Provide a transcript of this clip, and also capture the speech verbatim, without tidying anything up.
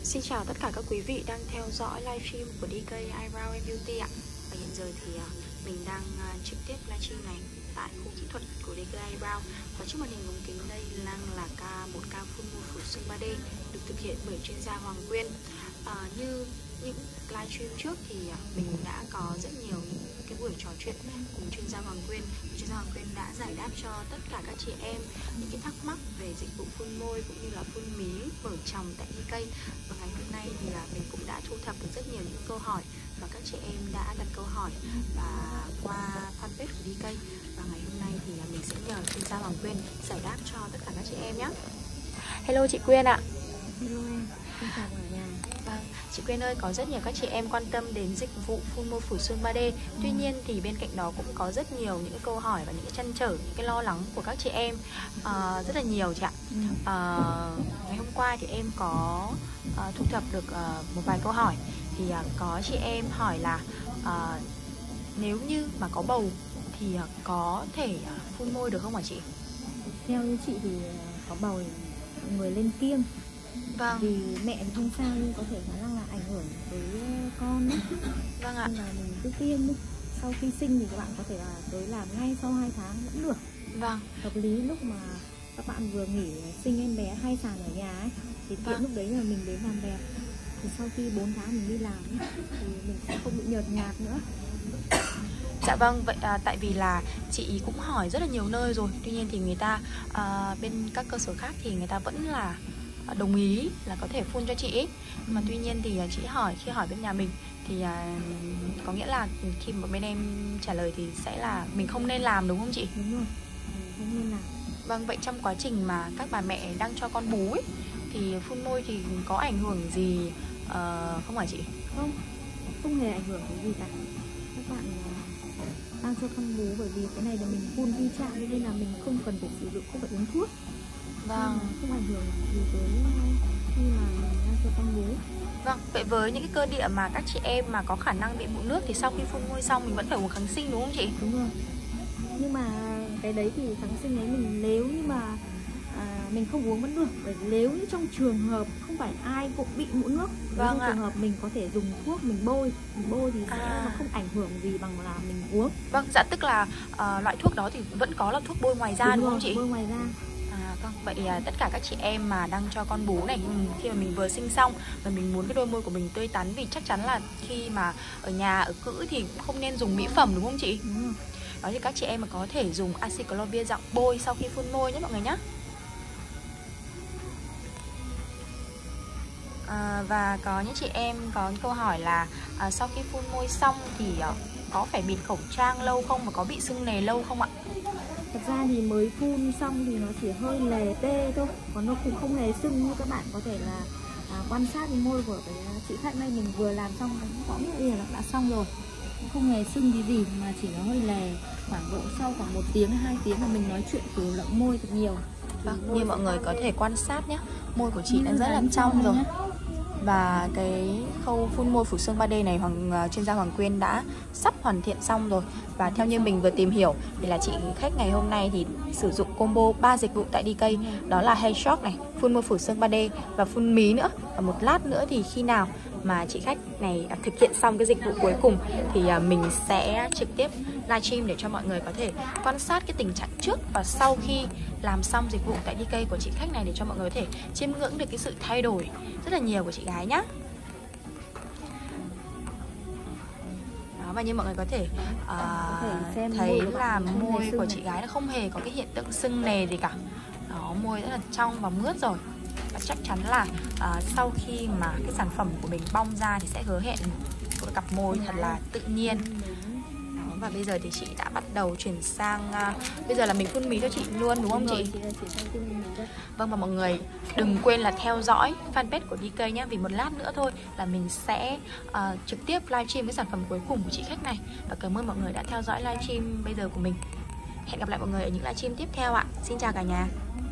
Xin chào tất cả các quý vị đang theo dõi livestream của đê ca Eyebrow and Beauty ạ. Và hiện giờ thì uh, mình đang uh, trực tiếp livestream này tại khu kỹ thuật của đê ca Eyebrow. Và trước màn hình ống kính đây đang là ca một ca full move phủ xương ba D được thực hiện bởi chuyên gia Hoàng Quyên. uh, Như những livestream trước thì uh, mình đã có rất nhiều những cái buổi trò chuyện cùng chuyên gia Hoàng Quyên. Chuyên gia Hoàng Quyên đã giải đáp cho tất cả các chị em những cái thắc mắc về dịch vụ phun môi cũng như là phun mí, mở tròng tại đê ca. Và ngày hôm nay thì uh, mình cũng đã thu thập được rất nhiều những câu hỏi mà các chị em đã đặt câu hỏi và qua fanpage của đê ca. Và ngày hôm nay thì uh, mình sẽ nhờ chuyên gia Hoàng Quyên giải đáp cho tất cả các chị em nhé. Hello chị Quyên ạ. Hello em, xin chào cả nhà. Vâng, chị Quyên ơi, có rất nhiều các chị em quan tâm đến dịch vụ phun môi phủ xương ba D. Tuy nhiên thì bên cạnh đó cũng có rất nhiều những cái câu hỏi và những cái trăn trở, những cái lo lắng của các chị em uh, rất là nhiều chị ạ. uh, Ngày hôm qua thì em có uh, thu thập được uh, một vài câu hỏi. Thì uh, có chị em hỏi là uh, nếu như mà có bầu thì uh, có thể uh, phun môi được không hả chị? Theo như chị thì có bầu mọi người lên kiêng. Vâng. Vì mẹ thì không sao nhưng có thể khả năng là ảnh hưởng tới con ấy. Vâng ạ. Nên là mình cứ kiêng đi. Sau khi sinh thì các bạn có thể là tới làm ngay sau hai tháng vẫn được. Vâng. Hợp lý lúc mà các bạn vừa nghỉ sinh em bé hai sàn ở nhà ấy, thì tiện Vâng. lúc đấy là mình đến làm đẹp. Thì sau khi bốn tháng mình đi làm ấy, thì mình sẽ không bị nhợt nhạt nữa. Dạ vâng, vậy à, tại vì là chị cũng hỏi rất là nhiều nơi rồi. Tuy nhiên thì người ta à, bên các cơ sở khác thì người ta vẫn là đồng ý là có thể phun cho chị ấy. Mà tuy nhiên thì chị hỏi, khi hỏi bên nhà mình thì à, có nghĩa là khi mà bên em trả lời thì sẽ là mình không nên làm, đúng không chị? Đúng rồi, mình không nên làm. Vâng, vậy trong quá trình mà các bà mẹ đang cho con bú ấy, thì phun môi thì có ảnh hưởng gì uh, không hả chị? Không, không hề ảnh hưởng cái gì cả. Các bạn đang cho con bú, bởi vì cái này là mình phun vi chạm nên là mình không cần phải sử dụng, không phải uống thuốc. Vâng. Không ảnh hưởng gì tới khi mà mình đang cho con bú. Vâng, vậy với những cái cơ địa mà các chị em mà có khả năng bị mụn nước thì sau khi phun môi xong mình vẫn phải uống kháng sinh, đúng không chị? Đúng rồi. Nhưng mà cái đấy thì kháng sinh ấy mình nếu như mà à, mình không uống vẫn được. Bởi nếu như trong trường hợp không phải ai cũng bị mụn nước, vâng trong ạ. trường hợp mình có thể dùng thuốc mình bôi, mình bôi thì sẽ à. nó không ảnh hưởng gì bằng là mình uống. Vâng, dạ tức là uh, loại thuốc đó thì vẫn có là thuốc bôi ngoài da, đúng, đúng rồi, không chị? Bôi ngoài da. À, vâng, vậy uh, tất cả các chị em mà đang cho con bú này, khi mà mình vừa sinh xong và mình muốn cái đôi môi của mình tươi tắn, vì chắc chắn là khi mà ở nhà ở cữ thì cũng không nên dùng mỹ phẩm, đúng không chị? Đúng rồi. Đó thì các chị em mà có thể dùng acyclovir dạng bôi sau khi phun môi nhé mọi người nhé. À, và có những chị em có câu hỏi là à, sau khi phun môi xong thì à, có phải bịt khẩu trang lâu không, và có bị sưng nề lâu không ạ? Thật ra thì mới phun xong thì nó chỉ hơi lề tê thôi, còn nó cũng không hề sưng. Như các bạn có thể là à, quan sát cái môi của cái chị khách này, mình vừa làm xong cũng có nghĩa là đã xong rồi, không hề sưng gì gì mà chỉ nó hơi lè. Khoảng độ sau khoảng một tiếng hai tiếng mà mình nói chuyện cử động môi thật nhiều. Vâng, như mọi người có thể quan sát nhé, môi của chị đã rất là trong rồi. Và cái khâu phun môi phủ xương ba D này Hoàng chuyên gia Hoàng Quyên đã sắp hoàn thiện xong rồi. Và theo như mình vừa tìm hiểu thì là chị khách ngày hôm nay thì sử dụng combo ba dịch vụ tại đê ca. Đó là hair shock này, phun môi phủ xương ba D và phun mí nữa. Và một lát nữa thì khi nào mà chị khách này thực hiện xong cái dịch vụ cuối cùng thì mình sẽ trực tiếp livestream để cho mọi người có thể quan sát cái tình trạng trước và sau khi làm xong dịch vụ tại đê ca của chị khách này, để cho mọi người có thể chiêm ngưỡng được cái sự thay đổi rất là nhiều của chị gái nhá. Đó, và như mọi người có thể, uh, thấy là môi của chị gái nó không hề có cái hiện tượng sưng nề gì cả. Đó, môi rất là trong và mướt rồi. Và chắc chắn là uh, sau khi mà cái sản phẩm của mình bong ra thì sẽ hứa hẹn một cặp môi thật là tự nhiên. Đó, và bây giờ thì chị đã bắt đầu chuyển sang uh, bây giờ là mình phun mí cho chị luôn, đúng không chị? Vâng, và mọi người đừng quên là theo dõi fanpage của đê ca nhé, vì một lát nữa thôi là mình sẽ uh, trực tiếp livestream cái sản phẩm cuối cùng của chị khách này. Và cảm ơn mọi người đã theo dõi livestream bây giờ của mình. Hẹn gặp lại mọi người ở những livestream tiếp theo ạ. Xin chào cả nhà.